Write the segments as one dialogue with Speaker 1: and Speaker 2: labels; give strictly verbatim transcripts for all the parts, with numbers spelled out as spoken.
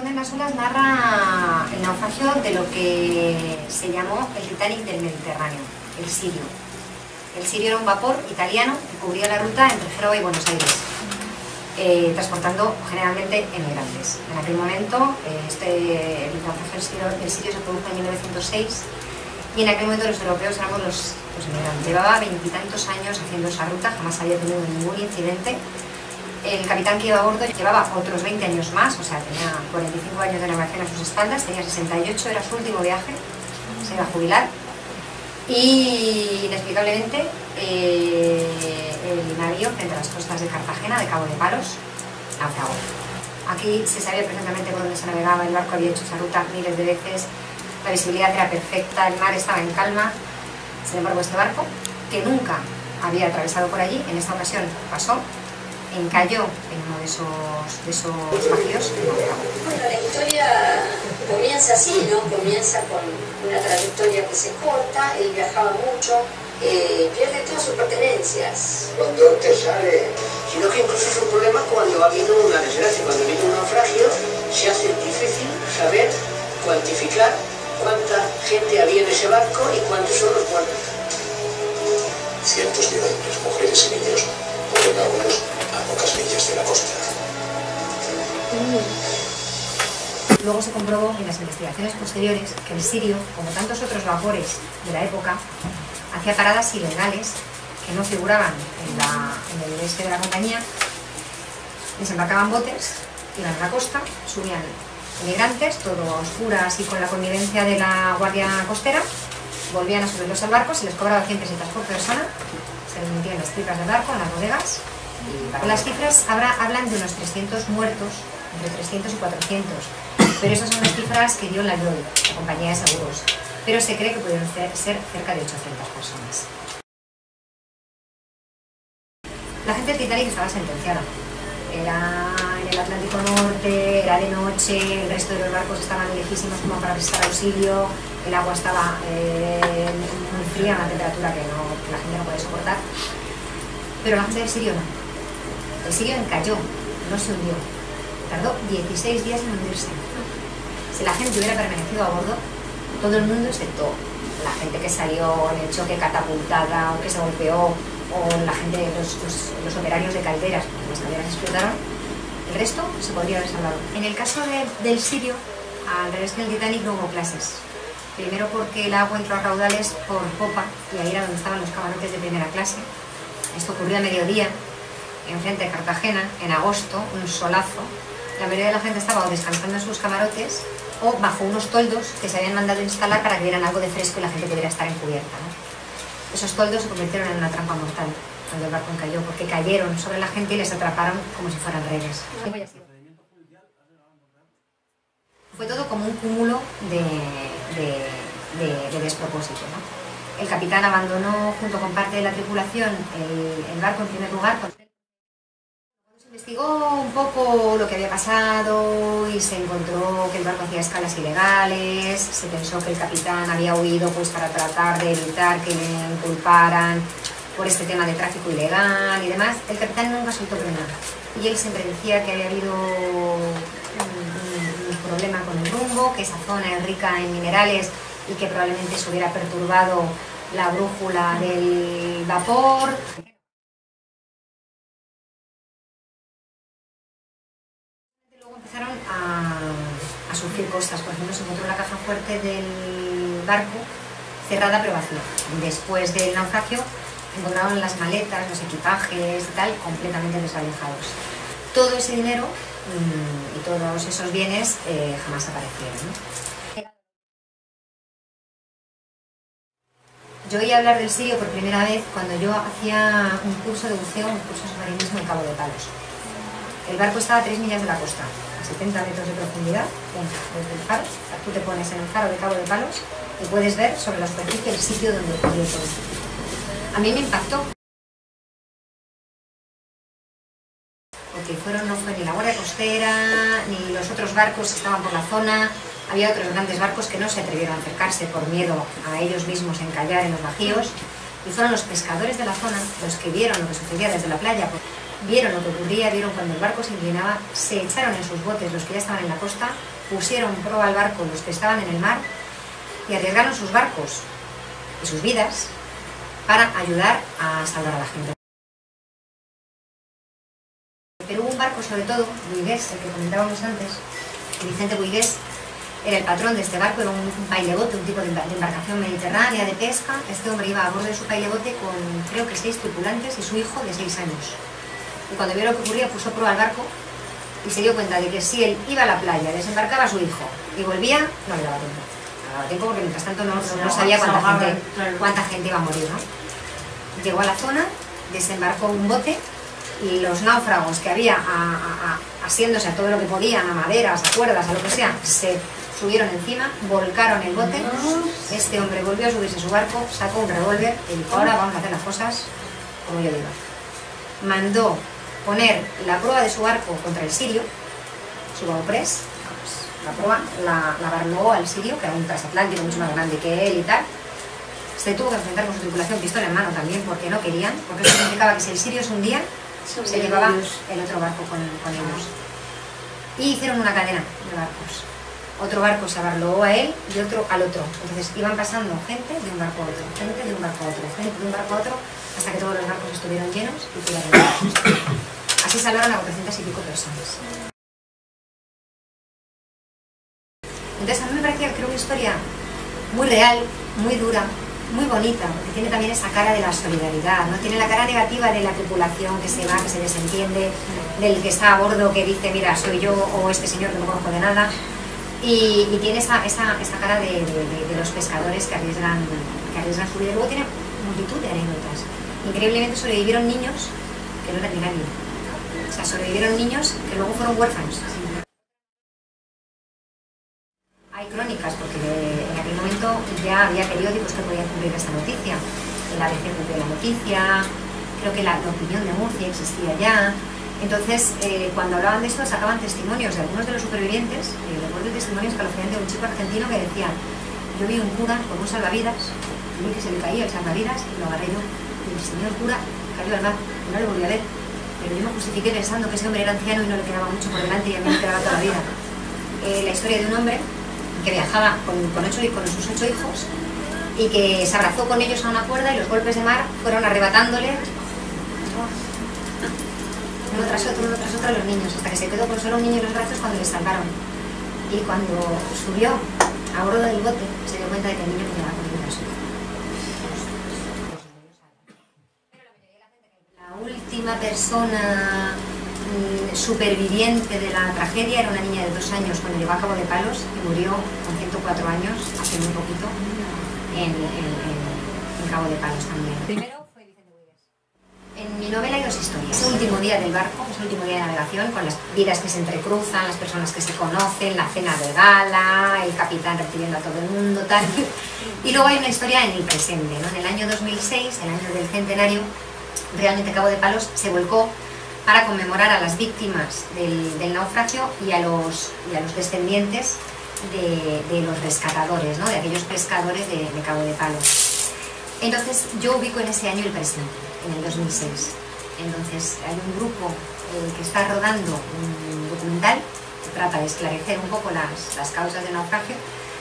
Speaker 1: Esconde en las olas narra el naufragio de lo que se llamó el Titanic del Mediterráneo, el Sirio. El Sirio era un vapor italiano que cubría la ruta entre Génova y Buenos Aires, eh, transportando generalmente emigrantes. En aquel momento, eh, este, el naufragio del Sirio, del Sirio se produjo en mil novecientos seis y en aquel momento los europeos éramos los, los emigrantes. Llevaba veintitantos años haciendo esa ruta, jamás había tenido ningún incidente. El capitán que iba a bordo llevaba otros veinte años más, o sea, tenía cuarenta y cinco años de navegación a sus espaldas, tenía sesenta y ocho, era su último viaje, se iba a jubilar. Y inexplicablemente eh, el navío frente a las costas de Cartagena, de Cabo de Palos, naufragó. Aquí se sabía perfectamente por dónde se navegaba, el barco había hecho esa ruta miles de veces, la visibilidad era perfecta, el mar estaba en calma. Sin embargo, este barco, que nunca había atravesado por allí, en esta ocasión pasó, encalló en uno de esos, de esos bajíos y naufragó.
Speaker 2: Bueno, la historia comienza así, ¿no? Comienza con una trayectoria que se corta, él viajaba mucho, eh, pierde todas sus pertenencias.
Speaker 3: Cuando te sale, sino que incluso es un problema cuando ha habido una desgracia, cuando ha habido un naufragio, se hace difícil saber cuantificar cuánta gente había en ese barco y cuántos son los muertos.
Speaker 4: Cientos de hombres, mujeres y niños mueren ahogados a pocas millas de la costa.
Speaker 1: Luego se comprobó en las investigaciones posteriores que el Sirio, como tantos otros vapores de la época, hacía paradas ilegales que no figuraban en, la, en el este de la compañía. Desembarcaban botes, iban a la costa, subían inmigrantes, todo a oscuras y con la connivencia de la guardia costera, volvían a subirlos al barco, se les cobraba cien pesetas por persona, se les metían las cifras del barco en las bodegas. Y las cifras habrá, hablan de unos trescientos muertos, entre trescientos y cuatrocientos, pero esas son las cifras que dio la Lloyd, la compañía de seguros, pero se cree que pudieron ser, ser cerca de ochocientas personas. La gente del Titanic estaba sentenciada. Era en el Atlántico Norte, era de noche, el resto de los barcos estaban lejísimos como para prestar auxilio, el agua estaba eh, muy fría, a una temperatura que, no, que la gente no podía soportar. Pero la gente del Sirio no. El Sirio encalló, no se hundió. Tardó dieciséis días en hundirse. Si la gente hubiera permanecido a bordo, todo el mundo, excepto la gente que salió en el choque catapultada o que se golpeó, o la gente, los, los, los operarios de calderas, porque las calderas explotaron, el resto se podría haber salvado. En el caso de, del Sirio, al revés que el Titanic, no hubo clases. Primero porque el agua entró a raudales por popa, y ahí era donde estaban los camarotes de primera clase. Esto ocurrió a mediodía, enfrente de Cartagena, en agosto, un solazo. La mayoría de la gente estaba o descansando en sus camarotes o bajo unos toldos que se habían mandado instalar para que dieran algo de fresco y la gente pudiera estar encubierta, ¿no? Esos toldos se convirtieron en una trampa mortal cuando el barco encalló, porque cayeron sobre la gente y les atraparon como si fueran rehenes. Fue todo como un cúmulo de, de, de, de despropósito, ¿no? El capitán abandonó junto con parte de la tripulación el, el barco en primer lugar. Cuando se investigó un poco lo que había pasado y se encontró que el barco hacía escalas ilegales, se pensó que el capitán había huido pues para tratar de evitar que le inculparan por este tema de tráfico ilegal y demás. El capitán nunca soltó prenda y él siempre decía que había habido un, un problema con el rumbo, que esa zona es rica en minerales y que probablemente se hubiera perturbado la brújula del vapor. Luego empezaron a, a surgir cosas. Por ejemplo, se encontró la caja fuerte del barco cerrada pero vacía. Después del naufragio encontraron las maletas, los equipajes y tal completamente desvalijados. Todo ese dinero mmm, y todos esos bienes eh, jamás aparecieron, ¿no? Yo oí hablar del Sirio por primera vez cuando yo hacía un curso de buceo, un curso de submarinismo en Cabo de Palos. El barco estaba a tres millas de la costa, a setenta metros de profundidad, desde el faro. Tú te pones en el faro de Cabo de Palos y puedes ver sobre la superficie el sitio donde ocurrió todo. A mí me impactó. Porque fueron, no fue ni la Guardia Costera, ni los otros barcos que estaban por la zona. Había otros grandes barcos que no se atrevieron a acercarse por miedo a ellos mismos encallar en los bajíos. Y fueron los pescadores de la zona los que vieron lo que sucedía desde la playa. Vieron lo que ocurría, vieron cuando el barco se inclinaba, se echaron en sus botes los que ya estaban en la costa pusieron proa al barco los que estaban en el mar y arriesgaron sus barcos y sus vidas para ayudar a salvar a la gente. Pero hubo un barco, sobre todo, Buigués, el que comentábamos antes, Vicente Buigués, era el patrón de este barco, era un pailebote, un tipo de embarcación mediterránea de pesca. Este hombre iba a bordo de su pailebote con, creo que seis tripulantes y su hijo de seis años. Y cuando vio lo que ocurría, puso proa al barco y se dio cuenta de que si él iba a la playa, desembarcaba a su hijo y volvía, no le daba tiempo. No le daba tiempo porque mientras tanto no, no, no sabía cuánta gente, cuánta gente iba a morir, ¿no? Llegó a la zona, desembarcó un bote y los náufragos que había a, a, a, asiéndose a todo lo que podían, a maderas, a cuerdas, a lo que sea, se subieron encima, volcaron el bote. Este hombre volvió a subirse a su barco, sacó un revólver y dijo, ahora vamos a hacer las cosas como yo digo. Mandó poner la proa de su barco contra el sirio, su bauprés, pues, la proa, la, la barló al sirio, que era un transatlántico mucho más grande que él y tal. Se tuvo que enfrentar con su tripulación, pistola en mano también, porque no querían, porque eso significaba que si el sirio se hundía, se llevaba el otro barco con, con ellos. Y hicieron una cadena de barcos. Otro barco se abarloó a él y otro al otro. Entonces iban pasando gente de un barco a otro, gente de un barco a otro, gente de un barco a otro, hasta que todos los barcos estuvieron llenos y tuvieron llenos. Así salvaron a cuatrocientas y pico personas. Entonces a mí me parecía, creo, una historia muy real, muy dura, muy bonita, porque tiene también esa cara de la solidaridad, ¿no? Tiene la cara negativa de la tripulación que se va, que se desentiende, del que está a bordo que dice, mira, soy yo o este señor que no conozco de nada, y, y tiene esa, esa, esa cara de, de, de, de los pescadores que arriesgan, que arriesgan su vida. Luego tiene multitud de anécdotas. Increíblemente sobrevivieron niños que no eran ni nadie. O sea, sobrevivieron niños que luego fueron huérfanos. Hay crónicas, porque en aquel momento ya había periódicos que podían cubrir esta noticia. El A B C cubrió la noticia, creo que la, la Opinión de Murcia existía ya. Entonces, eh, cuando hablaban de esto, sacaban testimonios de algunos de los supervivientes. Eh, recuerdo testimonios escalofriantes de un chico argentino que decía, yo vi un cura con un salvavidas, vi que se le caía el salvavidas y lo agarré yo. Y el señor cura cayó al mar y no le volví a ver. Pero yo me justifiqué pensando que ese hombre era anciano y no le quedaba mucho por delante y a mí me quedaba toda la vida. Eh, la historia de un hombre que viajaba con, con, ocho, con sus ocho hijos y que se abrazó con ellos a una cuerda y los golpes de mar fueron arrebatándole uno tras otro, uno tras otro a los niños, hasta que se quedó con solo un niño en los brazos cuando le salvaron. Y cuando subió a bordo del bote, se dio cuenta de que el niño que llevaba con él era suyo. La última persona mmm, superviviente de la tragedia era una niña de dos años cuando llegó a Cabo de Palos y murió con ciento cuatro años, hace muy poquito, en, en, en, en Cabo de Palos también. Primero fue Vicente Buigués. En mi novela hay dos historias. Es el último día del barco, es el último día de navegación, con las vidas que se entrecruzan, las personas que se conocen, la cena de gala, el capitán recibiendo a todo el mundo, tal. Y luego hay una historia en el presente, ¿no? En el año dos mil seis, el año del centenario, realmente Cabo de Palos se volcó para conmemorar a las víctimas del, del naufragio y a los, y a los descendientes de, de los rescatadores, ¿no? De aquellos pescadores de, de Cabo de Palos. Entonces yo ubico en ese año el presente, en el dos mil seis. Entonces hay un grupo eh, que está rodando un documental que trata de esclarecer un poco las, las causas del naufragio.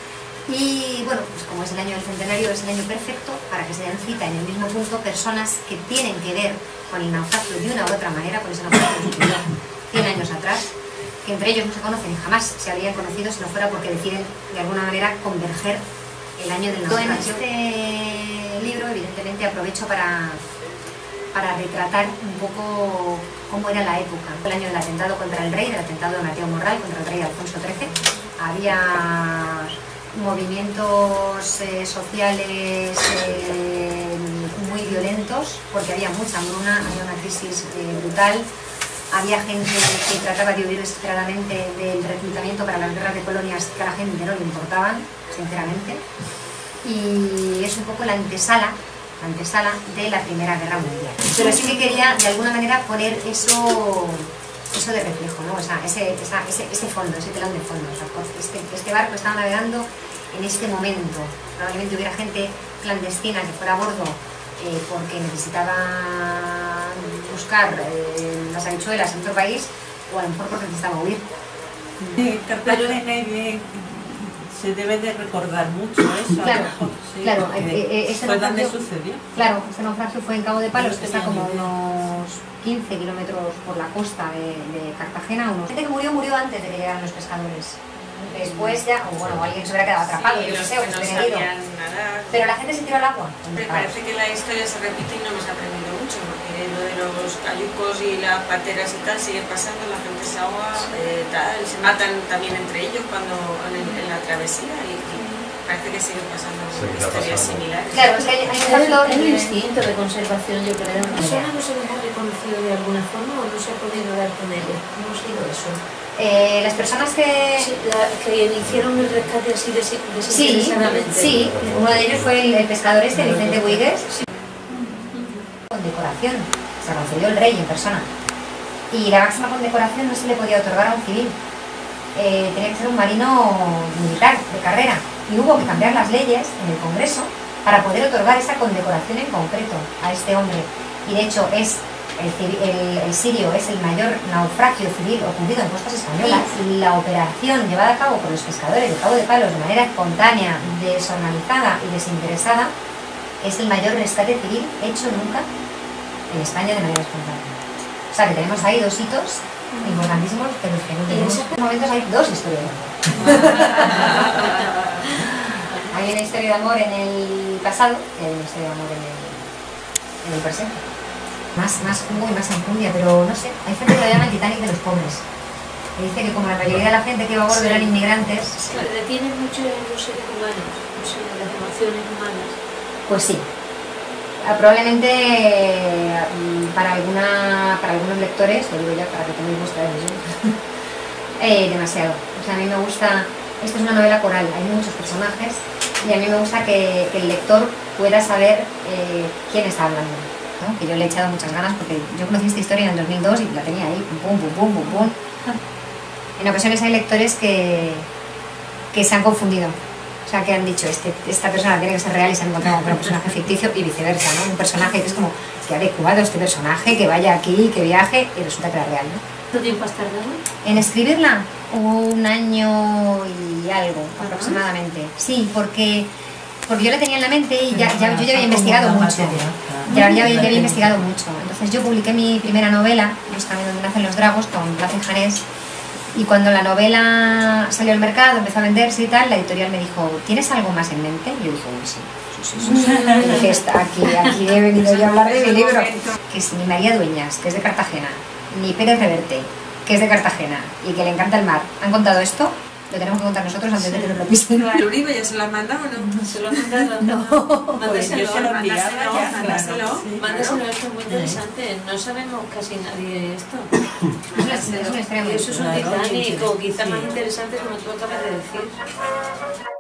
Speaker 1: Y bueno, pues como es el año del centenario, es el año perfecto para que se den cita en el mismo punto personas que tienen que ver con el naufragio de una u otra manera, con ese naufragio que sucedió cien años atrás, que entre ellos no se conocen y jamás se habrían conocido si no fuera porque deciden de alguna manera converger el año del naufragio. En este libro, evidentemente, aprovecho para, para retratar un poco cómo era la época. El año del atentado contra el rey, del atentado de Mateo Morral contra el rey Alfonso trece. Había movimientos eh, sociales eh, muy violentos porque había mucha hambruna, había una crisis eh, brutal, había gente que trataba de huir desesperadamente del reclutamiento para las guerras de colonias que a la gente no le importaban, sinceramente, y es un poco la antesala, la antesala de la Primera Guerra Mundial. Pero sí que quería de alguna manera poner eso eso de reflejo, ¿no? O sea, ese, esa, ese, ese fondo, ese telón de fondo. O sea, este, este barco estaba navegando en este momento. Probablemente hubiera gente clandestina que fuera a bordo eh, porque necesitaba buscar eh, las habichuelas en otro país, o a lo mejor porque necesitaba huir.
Speaker 5: Sí, Cartagena y bien, se debe de recordar mucho eso.
Speaker 1: Claro,
Speaker 5: mejor, sí,
Speaker 1: claro,
Speaker 5: porque
Speaker 1: eh, eh, este
Speaker 5: fue donde
Speaker 1: naufragio-
Speaker 5: sucedió.
Speaker 1: Claro, este naufragio fue en Cabo de Palos, que está como a
Speaker 5: tenía ni idea.
Speaker 1: unos quince kilómetros por la costa de, de Cartagena. Unos... gente que murió, murió antes de que llegaran los pescadores. Después ya, o bueno, alguien se hubiera quedado atrapado,
Speaker 6: Sí,
Speaker 1: yo
Speaker 6: los
Speaker 1: sé, o
Speaker 6: que
Speaker 1: que
Speaker 6: no
Speaker 1: se hubiera ido.
Speaker 6: sabían nadar.
Speaker 1: Pero la gente se tiró al agua.
Speaker 6: Me parece que la historia se repite y no hemos aprendido mucho, porque lo de los cayucos y las pateras y tal sigue pasando, la gente se ahoga, eh, tal, se matan también entre ellos cuando en, en la travesía y, y parece que siguen pasando
Speaker 7: Seguirá
Speaker 6: historias
Speaker 7: pasando.
Speaker 6: similares.
Speaker 1: Claro, es que hay, hay un
Speaker 8: Hay
Speaker 1: factor
Speaker 8: un
Speaker 1: que-
Speaker 8: instinto de conservación, yo creo. ¿Eso no se les ha reconocido de alguna forma o no se ha podido dar con ello? ¿Cómo ha sido eso?
Speaker 1: eh, las personas que...
Speaker 8: Sí, la- que hicieron el rescate así des-
Speaker 1: Sí,
Speaker 8: desinteresadamente.
Speaker 1: sí, uno de ellos fue el, el pescador este, Vicente Buigues, condecoración, se la concedió el rey en persona. Y la máxima condecoración no se le podía otorgar a un civil, eh, tenía que ser un marino militar de carrera. Y hubo que cambiar las leyes en el Congreso para poder otorgar esa condecoración en concreto a este hombre. Y de hecho es el, civi- el- el Sirio es el mayor naufragio civil ocurrido en costas españolas, y la operación llevada a cabo por los pescadores de Cabo de Palos de manera espontánea, desorganizada y desinteresada es el mayor rescate civil hecho nunca en España de manera espontánea. O sea que tenemos ahí dos hitos importantísimos de los que no tenemos. En estos momentos hay dos historias de amor. Hay una historia de amor en el pasado y hay una historia de amor en el, en el presente. Más, más jugo y más enjundia, pero no sé, hay gente que lo llama el Titanic de los pobres. Que dice que como la mayoría de la gente que va a bordo eran inmigrantes,
Speaker 8: Se detienen mucho en los seres humanos, o sea, en las emociones humanas.
Speaker 1: pues sí. Ah, Probablemente mm, para, alguna, para algunos lectores, lo digo ya para que tengáis vuestra decisión, eh, demasiado. O sea, a mí me gusta, esto es una novela coral, hay muchos personajes y a mí me gusta que, que el lector pueda saber eh, quién está hablando, ¿no? Que yo le he echado muchas ganas porque yo conocí esta historia en el dos mil dos y la tenía ahí, pum, pum, pum, pum, pum. En ocasiones hay lectores que, que se han confundido. O sea, que han dicho, este, esta persona tiene que ser real y se han encontrado con un personaje ficticio y viceversa, ¿no? Un personaje que es como, que ha adecuado este personaje, que vaya aquí, que viaje, y resulta que era real, ¿no?
Speaker 8: ¿Cuánto tiempo has tardado?
Speaker 1: En escribirla, un año y algo, aproximadamente. Sí, porque, porque yo la tenía en la mente y ya, ya, yo ya había investigado mucho. Ya, ya, ya había investigado mucho. Entonces yo publiqué mi primera novela, Buscando donde nacen los dragos, con Plaza y Janés. Y cuando la novela salió al mercado, empezó a venderse y tal, la editorial me dijo, ¿tienes algo más en mente? Y yo dije, uy, sí, sí, sí, sí, sí. Y dije, "Está aquí, aquí he venido yo a hablar de mi libro. Que es ni María Dueñas, que es de Cartagena, ni Pérez Reverte, que es de Cartagena y que le encanta el mar, han contado esto, lo tenemos que contar nosotros antes de que nos lo pisen.
Speaker 6: ¿El Uribe ya se lo han mandado o no?
Speaker 8: ¿Se lo han mandado?
Speaker 1: No.
Speaker 5: Pues yo se lo enviaba
Speaker 6: mándaselo,
Speaker 5: ya,
Speaker 6: mándaselo.
Speaker 5: claro, sí.
Speaker 8: Mándaselo, esto es muy interesante. No sabemos casi nadie esto.
Speaker 1: Es una, es una historia
Speaker 8: Y
Speaker 1: muy
Speaker 8: eso es un
Speaker 5: Claro,
Speaker 8: Titanic, o
Speaker 5: sí.
Speaker 8: quizá más interesante como tú acabas de decir.